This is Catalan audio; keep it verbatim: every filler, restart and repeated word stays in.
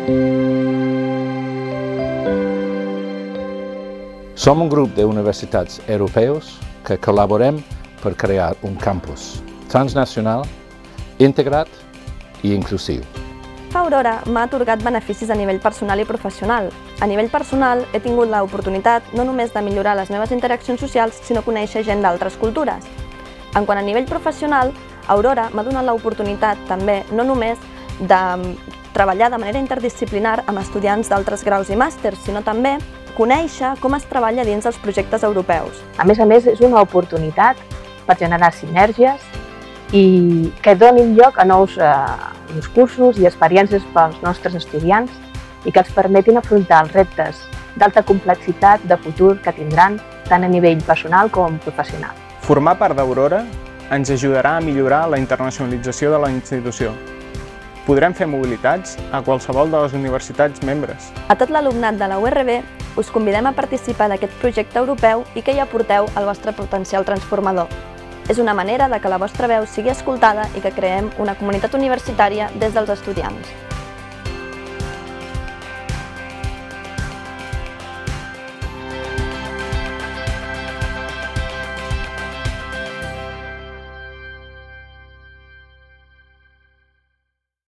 Som un grup d'universitats europeus que col·laborem per crear un campus transnacional, integrat i inclusiu. Aurora m'ha atorgat beneficis a nivell personal i professional. A nivell personal he tingut l'oportunitat no només de millorar les meves interaccions socials, sinó conèixer gent d'altres cultures. En quant a nivell professional, Aurora m'ha donat l'oportunitat també no només de treballar de manera interdisciplinar amb estudiants d'altres graus i màsters, sinó també conèixer com es treballa dins dels projectes europeus. A més a més, és una oportunitat per generar sinergies i que donin lloc a nous, eh, nous cursos i experiències pels nostres estudiants i que els permetin afrontar els reptes d'alta complexitat de futur que tindran tant a nivell personal com professional. Formar part d'Aurora ens ajudarà a millorar la internacionalització de la institució. Podrem fer mobilitats a qualsevol de les universitats membres. A tot l'alumnat de la U R B us convidem a participar d'aquest projecte europeu i que hi aporteu el vostre potencial transformador. És una manera de que la vostra veu sigui escoltada i que creem una comunitat universitària des dels estudiants.